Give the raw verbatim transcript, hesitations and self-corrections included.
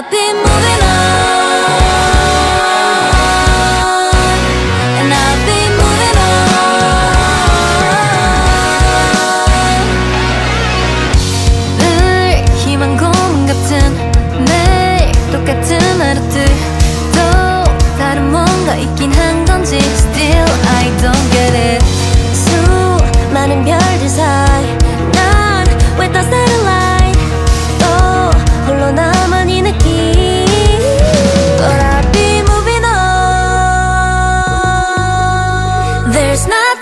I've been moving on, and I've been moving on. 늘 희망 고문 같은 매일 똑같은 하루들 또 다른 뭔가 있긴 한 건지 Still I don't get it. 수많은 별들 사이 난 왜 또 satellite 또 홀로 나만 이 느낌. But I'll be moving on. There's nothing